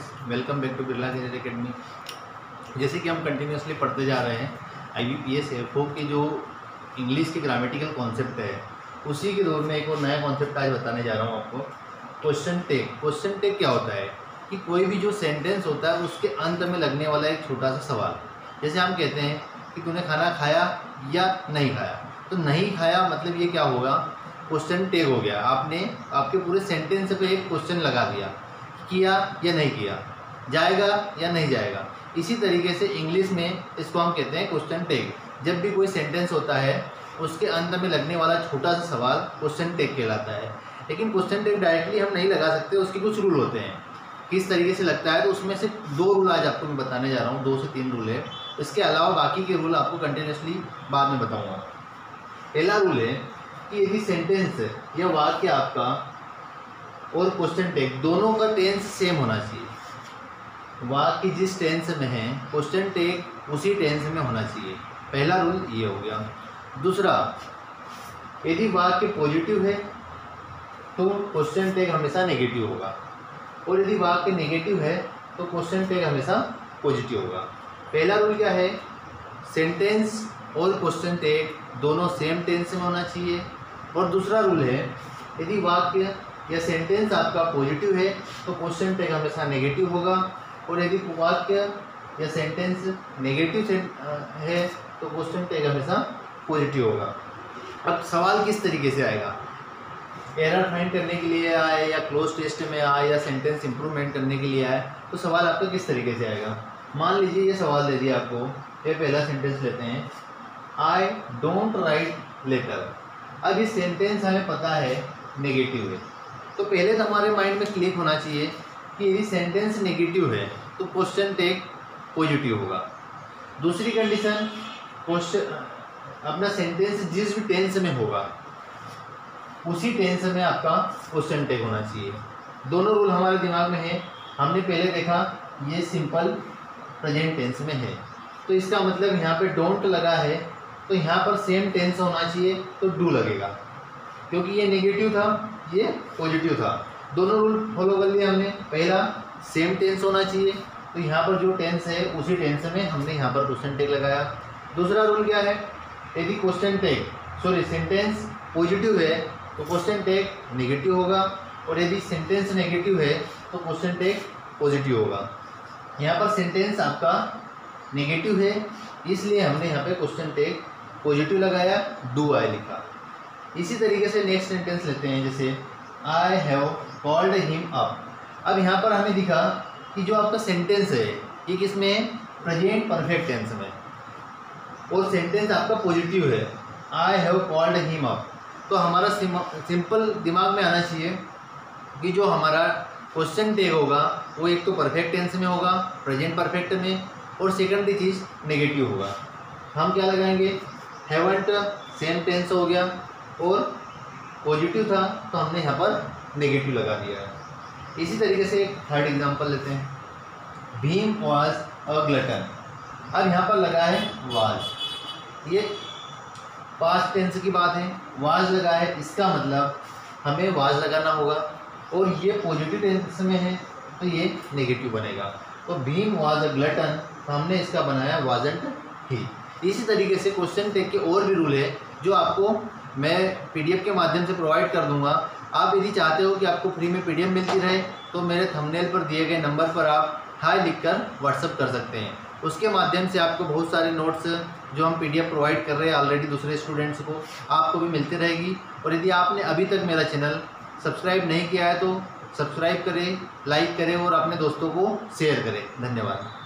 Friends, welcome back to Birla career academy. जैसे कि हम कंटिन्यूसली पढ़ते जा रहे हैं IBPS एफओ के जो इंग्लिश के ग्रामेटिकल कॉन्सेप्ट है, उसी के दौर में एक और नया कॉन्सेप्ट आज बताने जा रहा हूँ आपको। Question tag. क्वेश्चन टैग क्या होता है कि कोई भी जो सेंटेंस होता है उसके अंत में लगने वाला एक छोटा सा सवाल। जैसे हम कहते हैं कि तूने खाना खाया या नहीं खाया, तो नहीं खाया मतलब ये क्या होगा, क्वेश्चन टैग हो गया। आपने आपके पूरे सेंटेंस पे एक क्वेश्चन लगा दिया, किया या नहीं किया, जाएगा या नहीं जाएगा। इसी तरीके से इंग्लिश में इसको हम कहते हैं क्वेश्चन टैग। जब भी कोई सेंटेंस होता है उसके अंत में लगने वाला छोटा सा सवाल क्वेश्चन टैग कहलाता है। लेकिन क्वेश्चन टैग डायरेक्टली हम नहीं लगा सकते, उसके कुछ रूल होते हैं किस तरीके से लगता है। तो उसमें से 2 रूल आज आपको मैं बताने जा रहा हूँ, 2 से 3 रूल है। इसके अलावा बाकी के रूल आपको कंटिन्यूसली बाद में बताऊँगा। पहला रूल है कि यदि सेंटेंस या वाक्य आपका और क्वेश्चन टैग दोनों का टेंस सेम होना चाहिए। वाक्य जिस टेंस में है क्वेश्चन टैग उसी टेंस में होना चाहिए। पहला रूल ये हो गया। दूसरा, यदि वाक्य पॉजिटिव है तो क्वेश्चन टैग हमेशा नेगेटिव होगा, और यदि वाक्य नेगेटिव है तो क्वेश्चन टैग हमेशा पॉजिटिव होगा। पहला रूल क्या है, सेंटेंस और क्वेश्चन टैग दोनों सेम टेंस में होना चाहिए। और दूसरा रूल है, यदि वाक्य या सेंटेंस आपका पॉजिटिव है तो क्वेश्चन टैग हमेशा नेगेटिव होगा, और यदि वाक्य या सेंटेंस नेगेटिव है तो क्वेश्चन टैग हमेशा पॉजिटिव होगा। अब सवाल किस तरीके से आएगा, एरर फाइंड करने के लिए आए या क्लोज टेस्ट में आए या सेंटेंस इंप्रूवमेंट करने के लिए आए, तो सवाल आपका किस तरीके से आएगा। मान लीजिए ये सवाल दे दिया आपको, ये पहला सेंटेंस लेते हैं, आई डोंट राइट लेटर। अब इस सेंटेंस हमें पता है नेगेटिव है, तो पहले तो हमारे माइंड में क्लिक होना चाहिए कि यदि सेंटेंस नेगेटिव है तो क्वेश्चन टैग पॉजिटिव होगा। दूसरी कंडीशन, क्वेश्चन अपना सेंटेंस जिस भी टेंस में होगा उसी टेंस में आपका क्वेश्चन टैग होना चाहिए। दोनों रूल हमारे दिमाग में है। हमने पहले देखा ये सिंपल प्रेजेंट टेंस में है, तो इसका मतलब यहाँ पे डोंट लगा है तो यहाँ पर सेम टेंस होना चाहिए, तो डू लगेगा, क्योंकि ये नेगेटिव था ये पॉजिटिव था। दोनों रूल फॉलो कर लिए हमने। पहला, सेम टेंस होना चाहिए, तो यहाँ पर जो टेंस है उसी टेंस में हमने यहाँ पर क्वेश्चन टैग लगाया। दूसरा रूल क्या है, यदि क्वेश्चन टैग सेंटेंस पॉजिटिव है तो क्वेश्चन टैग नेगेटिव होगा, और यदि सेंटेंस नेगेटिव है तो क्वेश्चन टैग पॉजिटिव होगा। यहाँ पर सेंटेंस आपका नेगेटिव है इसलिए हमने यहाँ पे क्वेश्चन टैग पॉजिटिव लगाया, डू आई लिखा। इसी तरीके से नेक्स्ट सेंटेंस लेते हैं, जैसे I have called him up. अब यहाँ पर हमें दिखा कि जो आपका सेंटेंस है ये किसमें है, प्रेजेंट परफेक्ट टेंस में, और सेंटेंस आपका पॉजिटिव है, I have called him up. तो हमारा सिंपल दिमाग में आना चाहिए कि जो हमारा क्वेश्चन टैग होगा वो एक तो परफेक्ट टेंस में होगा, प्रेजेंट परफेक्ट में, और सेकेंडरी चीज़ नेगेटिव होगा। हम क्या लगाएंगे, हैवंट सेम टेंस हो गया और पॉजिटिव था तो हमने यहाँ पर नेगेटिव लगा दिया है। इसी तरीके से एक थर्ड एग्जांपल लेते हैं, भीम वाज अ ग्लटन। अब यहाँ पर लगा है वाज, ये पास्ट टेंस की बात है, वाज लगा है, इसका मतलब हमें वाज लगाना होगा, और ये पॉजिटिव टेंस में है तो ये नेगेटिव बनेगा। तो भीम वाज अ ग्लटन, तो हमने इसका बनाया वाजंट ही। इसी तरीके से क्वेश्चन टैग के और भी रूल है जो आपको मैं PDF के माध्यम से प्रोवाइड कर दूंगा। आप यदि चाहते हो कि आपको फ्री में PDF मिलती रहे तो मेरे थंबनेल पर दिए गए नंबर पर आप हाय लिखकर व्हाट्सअप कर सकते हैं। उसके माध्यम से आपको बहुत सारे नोट्स जो हम PDF प्रोवाइड कर रहे हैं ऑलरेडी दूसरे स्टूडेंट्स को, आपको भी मिलती रहेगी। और यदि आपने अभी तक मेरा चैनल सब्सक्राइब नहीं किया है तो सब्सक्राइब करें, लाइक करें और अपने दोस्तों को शेयर करें। धन्यवाद।